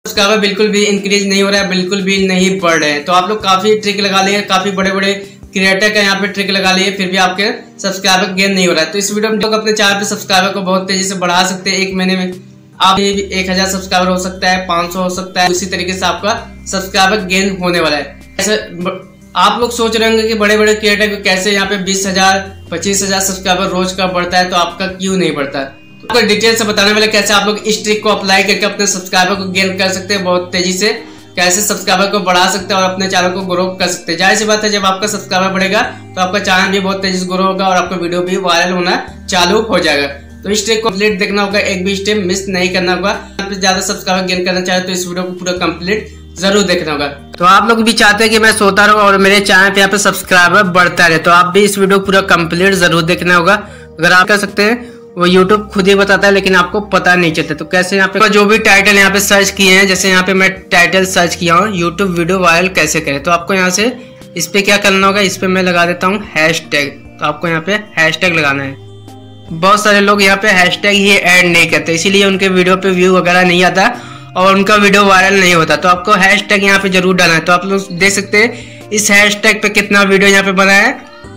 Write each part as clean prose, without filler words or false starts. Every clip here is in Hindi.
सब्सक्राइबर बिल्कुल भी इंक्रीज नहीं हो रहा है, बिल्कुल भी नहीं बढ़ रहे हैं। तो आप लोग काफी ट्रिक लगा लिए, काफी बड़े बड़े क्रिएटर का यहाँ पे ट्रिक लगा लिए, फिर भी आपके सब्सक्राइबर गेन नहीं हो रहा है। तो इस वीडियो में लोग अपने चैनल पे सब्सक्राइबर को बहुत तेजी से बढ़ा सकते हैं। एक महीने में आप 1000 सब्सक्राइबर हो सकता है, 500 हो सकता है। उसी तरीके से आपका सब्सक्राइबर गेन होने वाला है। ऐसे आप लोग सोच रहे होंगे कि बड़े बड़े क्रिएटर को कैसे यहाँ पे 20,000 25,000 सब्सक्राइबर रोज का बढ़ता है, तो आपका क्यों नहीं बढ़ता। तो आपको डिटेल से बताने वाले कैसे आप लोग इस ट्रिक को अप्लाई करके अपने सब्सक्राइबर को गेन कर सकते हैं बहुत तेजी से, कैसे सब्सक्राइबर को बढ़ा सकते हैं और अपने चैनल को ग्रो कर सकते हैं। जाहिर सी बात है, जब आपका सब्सक्राइबर बढ़ेगा तो आपका चैनल भी बहुत तेजी से ग्रो होगा और आपका वीडियो भी वायरल होना चालू हो जाएगा। तो इस ट्रिक को कंप्लीट देखना होगा, एक भी स्टेप मिस नहीं करना होगा। आप ज्यादा सब्सक्राइबर गेन करना चाहे तो इस वीडियो को पूरा कंप्लीट जरूर देखना होगा। तो आप लोग भी चाहते हैं कि मैं सोता रहूं और मेरे चैनल पे यहाँ पे सब्सक्राइबर बढ़ता रहे, तो आप भी इस वीडियो को पूरा कंप्लीट जरूर देखना होगा। अगर आप कर सकते हैं, वो YouTube खुद ही बताता है लेकिन आपको पता नहीं चलता। तो कैसे यहाँ पे जो भी टाइटल यहाँ पे सर्च किए हैं, जैसे यहाँ पे मैं टाइटल सर्च किया हूँ YouTube वीडियो वायरल कैसे करें, तो आपको यहाँ से इस पे क्या करना होगा, इस पे मैं लगा देता हूँ हैशटैग। तो आपको यहाँ पे हैशटैग लगाना है। बहुत सारे लोग यहाँ पे हैशटैग ही ऐड नहीं करते, इसीलिए उनके वीडियो पे व्यू वगैरह नहीं आता और उनका वीडियो वायरल नहीं होता। तो आपको हैशटैग यहाँ पे जरूर डालना है। तो आप लोग देख सकते हैं इस हैशटैग पे कितना वीडियो यहाँ पे बना है,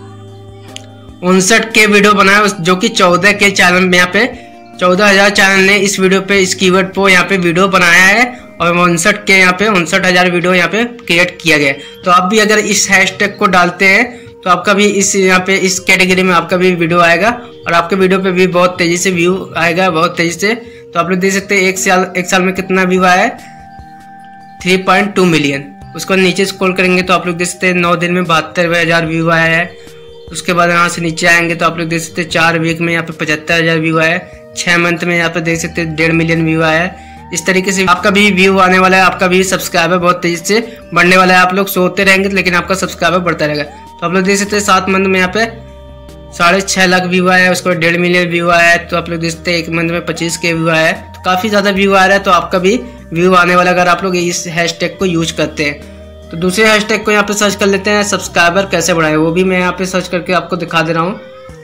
59K वीडियो बना है, जो कि 14K चैनल में यहाँ पे 14,000 चैनल ने इस वीडियो पे इस कीवर्ड पे यहाँ पे वीडियो बनाया है और 59K यहाँ पे 59,000 वीडियो यहाँ पे क्रिएट किया गया। तो आप भी अगर इस हैशटैग को डालते हैं तो आपका भी इस यहाँ पे इस कैटेगरी में आपका भी वीडियो आएगा और आपके वीडियो पे भी बहुत तेजी से व्यू आएगा, बहुत तेजी से। तो आप लोग देख सकते हैं एक साल में कितना व्यू आया है, 3.2 मिलियन। उसको नीचे स्क्रॉल करेंगे तो आप लोग देख सकते हैं 9 दिन में 72,000 व्यू आया है। उसके बाद यहाँ से नीचे आएंगे तो आप लोग देख सकते हैं 4 वीक में यहाँ पे 75,000 व्यू आया है। 6 मंथ में यहाँ पे देख सकते हैं 1.5 मिलियन व्यू आया है। इस तरीके से आपका भी व्यू आने वाला है, आपका भी सब्सक्राइबर बहुत तेजी से बढ़ने वाला है। आप लोग सोते रहेंगे लेकिन आपका सब्सक्राइबर बढ़ता रहेगा। तो आप लोग देख सकते हैं 7 मंथ में यहाँ पे 6.5 लाख व्यू आया है, उसके बाद 1.5 मिलियन व्यू आया है। तो आप लोग देख सकते हैं 1 मंथ में 25K व्यू आया है। तो काफी ज्यादा व्यू आ रहा है, तो आपका भी व्यू आने वाला अगर आप लोग इस हैशटैग को यूज करते हैं। तो दूसरे हैशटैग को यहाँ पे सर्च कर लेते हैं, सब्सक्राइबर कैसे बढ़ाएं, वो भी मैं यहाँ पे सर्च करके आपको दिखा दे रहा हूँ।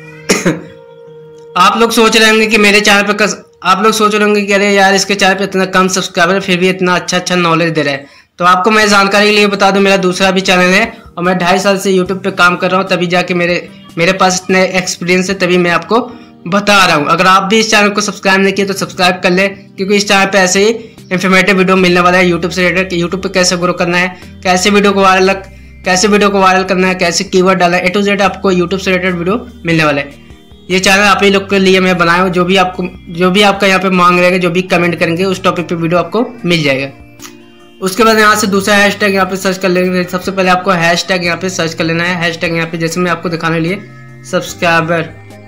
आप लोग सोच रहे होंगे कि मेरे चैनल पे आप लोग सोच रहे होंगे कि अरे यार इसके चैनल पे इतना कम सब्सक्राइबर फिर भी इतना अच्छा नॉलेज दे रहा है। तो आपको मैं जानकारी के लिए बता दूं, मेरा दूसरा भी चैनल है और मैं 2.5 साल से यूट्यूब पे काम कर रहा हूँ, तभी जाके मेरे पास इतने एक्सपीरियंस है, तभी मैं आपको बता रहा हूँ। अगर आप भी इस चैनल को सब्सक्राइब नहीं किए तो सब्सक्राइब कर ले, क्योंकि इस चैनल पे ऐसे ही इंफॉर्मेटिव वीडियो मिलने वाला है यूट्यूब से रिलेटेड कि यूट्यूब पे कैसे ग्रो करना है, कैसे वीडियो को वायरल करना है, कैसे कीवर्ड डालना है, A to Z आपको यूट्यूब से रिलेटेड वीडियो मिलने वाला है। ये चैनल आप ही लोग के लिए मैं बनाया हूँ। जो भी आपका यहाँ पे मांग रहेगा, जो भी कमेंट करेंगे उस टॉपिक पे वीडियो आपको मिल जाएगा। उसके बाद यहाँ से दूसरा हैशटैग यहाँ पे सर्च कर लेंगे। सबसे पहले आपको हैशटैग यहाँ पे सर्च कर लेना है। हैशटैग यहाँ पे जैसे मैं आपको दिखाने लिए सब्सक्राइबर,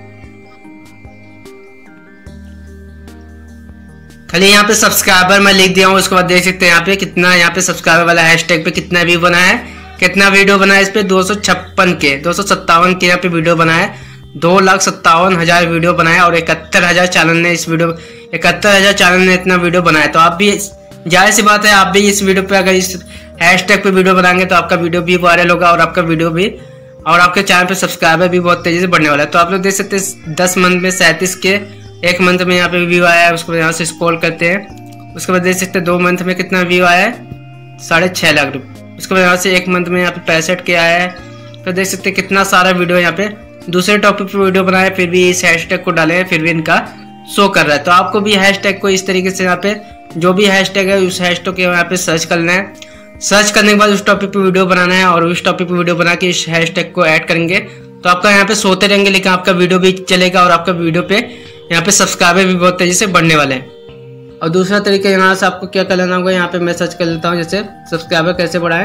खाली यहाँ पे सब्सक्राइबर मैं लिख दिया हूँ। उसके बाद देख सकते हैं यहाँ पे कितना, यहाँ पे सब्सक्राइबर वाला हैशटैग पे कितना व्यू बना है, कितना वीडियो बना है। इस पे 257K यहाँ पे वीडियो बना है, 2,57,000 वीडियो बनाया और 71,000 चैनल ने इतना वीडियो बनाया। तो आप भी जाहिर सी बात है, आप भी इस वीडियो पे अगर इस हैशटैग पे वीडियो बनाएंगे तो आपका वीडियो भी वायरल होगा और आपका वीडियो भी और आपके चैनल पे सब्सक्राइबर भी बहुत तेजी से बढ़ने वाला है। तो आप लोग देख सकते हैं 10 मंथ में 37K, 1 मंथ में यहाँ पे व्यू आया है। उसको यहाँ से स्क्रॉल करते हैं। उसके बाद देख सकते हैं 2 मंथ में कितना व्यू आया है, 6.5 लाख रुपये। उसके बाद यहाँ से 1 मंथ में यहाँ पे 65K आया है। तो देख सकते हैं कितना सारा वीडियो यहाँ पे दूसरे टॉपिक पे वीडियो बनाया, फिर भी इस हैशटैग को डाले, फिर भी इनका शो कर रहा है। तो आपको भी हैशटैग को इस तरीके से यहाँ पे जो भी हैशटैग है उस हैशटैग को यहाँ पे सर्च करना है। सर्च करने के बाद उस टॉपिक पे वीडियो बनाना है और उस टॉपिक पे वीडियो बना के इस हैशटैग को ऐड करेंगे तो आपका यहाँ पे सोते रहेंगे लेकिन आपका वीडियो भी चलेगा और आपका वीडियो पे यहाँ पे सब्सक्राइबर भी बहुत तेजी से बढ़ने वाले हैं। और दूसरा तरीका यहाँ से आपको क्या कर लेना होगा, यहाँ पे मैं सर्च कर लेता हूँ जैसे सब्सक्राइबर कैसे बढ़ाएं।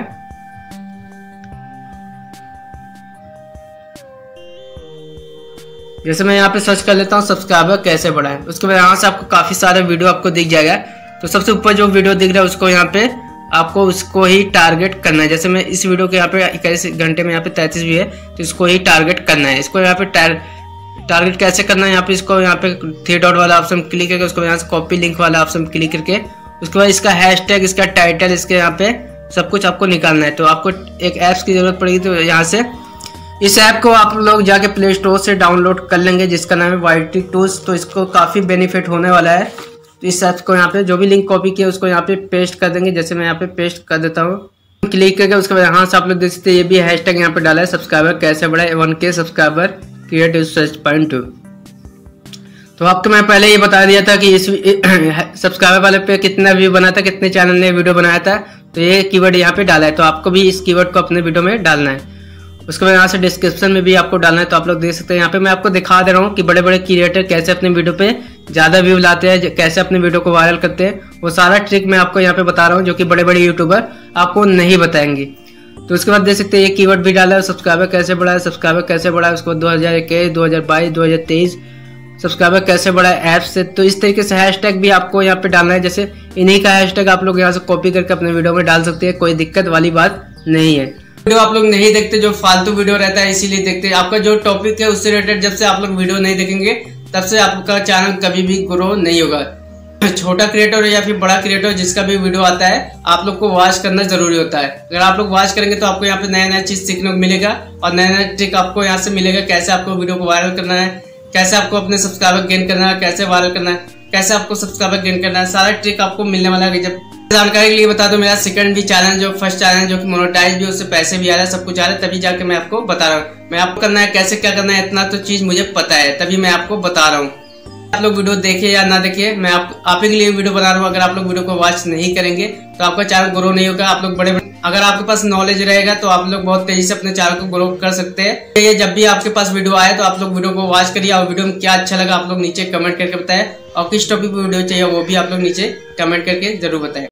जैसे मैं यहाँ पे सर्च कर लेता हूँ सब्सक्राइबर कैसे बढ़ाएं। उसके बाद यहाँ से आपको काफी सारे वीडियो आपको दिख जाएगा। तो सबसे ऊपर जो वीडियो दिख रहा है उसको यहाँ पे आपको उसको ही टारगेट करना है। जैसे मैं इस वीडियो के यहाँ पे 21 घंटे में यहाँ पे 33 व्यू है, तो इसको ही टारगेट करना है। इसको यहाँ पे टारगेट कैसे करना है, यहाँ पे इसको यहाँ पे 3 डॉट वाला ऑप्शन क्लिक करके उसको यहाँ से कॉपी लिंक वाला ऑप्शन क्लिक करके उसके बाद इसका हैशटैग, इसका टाइटल, इसके यहाँ पे सब कुछ आपको निकालना है। तो आपको एक ऐप्स की जरूरत पड़ेगी। तो यहाँ से इस ऐप को आप लोग जाके प्ले स्टोर से डाउनलोड कर लेंगे जिसका नाम है YT टूल्स। तो इसको काफ़ी बेनिफिट होने वाला है। तो इस ऐप को यहाँ पे जो भी लिंक कॉपी किया उसको यहाँ पे पेस्ट कर देंगे। जैसे मैं यहाँ पे पेस्ट कर देता हूँ, क्लिक करके उसके बाद यहाँ से आप लोग देख सकते हैं ये भी हैशटैग यहाँ पे डाला है, सब्सक्राइबर कैसे बढ़ाए 1K subscriber create search point 2। तो आपको मैं पहले ये बता दिया था कि इस सब्सक्राइबर वाले पे कितना व्यू बना था, कितने चैनल ने वीडियो बनाया था, तो ये कीवर्ड यहाँ पे डाला है। तो आपको भी इस कीवर्ड को अपने वीडियो में डालना है। उसके बाद यहाँ से डिस्क्रिप्शन में भी आपको डालना है। तो आप लोग देख सकते हैं यहाँ पे मैं आपको दिखा दे रहा हूँ कि बड़े बड़े क्रिएटर कैसे अपने वीडियो पे ज़्यादा व्यू लाते हैं, कैसे अपने वीडियो को वायरल करते हैं। वो सारा ट्रिक मैं आपको यहाँ पे बता रहा हूँ जो कि बड़े बड़े यूट्यूबर आपको नहीं बताएंगे। तो उसके बाद देख सकते हैं ये कीवर्ड भी डाला है, सब्सक्राइबर कैसे बढ़ाए, सब्सक्राइबर कैसे बढ़ाए, उसको 2021, 2022, 2023 सब्सक्राइबर कैसे बढ़ाए ऐप से। तो इस तरीके से हैशटैग भी आपको यहाँ पे डालना है। जैसे इन्हीं का हैशटैग आप लोग यहाँ से कॉपी करके अपने वीडियो में डाल सकते हैं, कोई दिक्कत वाली बात नहीं है। वीडियो आप लोग नहीं देखते, जो फालतू वीडियो रहता है इसीलिए देखते हैं। आपका जो टॉपिक है उससे रिलेटेड जब से आप लोग वीडियो नहीं देखेंगे तब से आपका चैनल कभी भी ग्रो नहीं होगा। छोटा क्रिएटर या फिर बड़ा क्रिएटर जिसका भी वीडियो आता है आप लोग को वॉच करना जरूरी होता है। अगर आप लोग वॉच करेंगे तो आपको यहाँ पे नया नया चीज सीखने को मिलेगा और नया नया ट्रिक आपको यहाँ से मिलेगा, कैसे आपको वीडियो को वायरल करना है, कैसे आपको अपने सब्सक्राइबर गेन करना है, कैसे वायरल करना है, कैसे आपको सब्सक्राइबर गेन करना है, सारा ट्रिक आपको मिलने वाला है। जब जानकारी के लिए बता दो, मेरा सेकंड भी चैनल जो फर्स्ट चैनल जो कि मोनेटाइज भी, उससे पैसे भी आ रहा है, सब कुछ आ रहा है, तभी जाके मैं आपको बता रहा हूँ। मैं आपको करना है कैसे क्या करना है इतना तो चीज मुझे पता है, तभी मैं आपको बता रहा हूँ। आप लोग वीडियो देखिए या ना देखिए, मैं आप ही के लिए वीडियो बना रहा हूँ। अगर आप लोग वीडियो को वॉच नहीं करेंगे तो आपका चैनल ग्रो नहीं होगा। आप लोग बड़े अगर आपके पास नॉलेज रहेगा तो आप लोग बहुत तेजी से अपने चैनल को ग्रो कर सकते हैं। ये जब भी आपके पास वीडियो आए तो आप लोग वीडियो को वॉच करिए और वीडियो में क्या अच्छा लगा आप लोग नीचे कमेंट करके बताएं और किस टॉपिक पर वीडियो चाहिए वो भी आप लोग नीचे कमेंट करके जरूर बताएं।